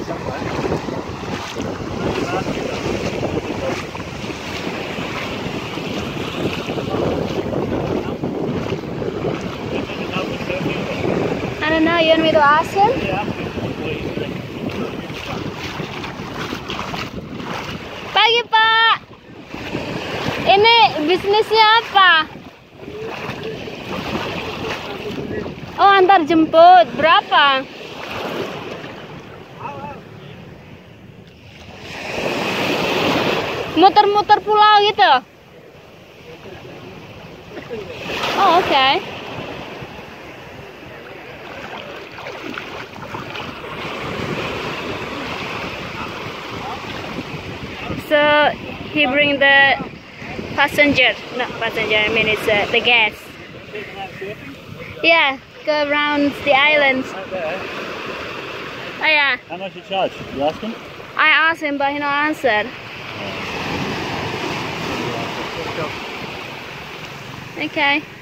I don't know, you want me to ask him? Pagi Pak, ini bisnisnya apa? Oh, antar jemput, berapa? Muter-muter pulau gitu? Oh, okay. So he bring the passenger, not passenger, I mean it's the gas. Yeah, go around the islands. Oh yeah. How much you charge? You ask him? I asked him, but he no answered. Okay.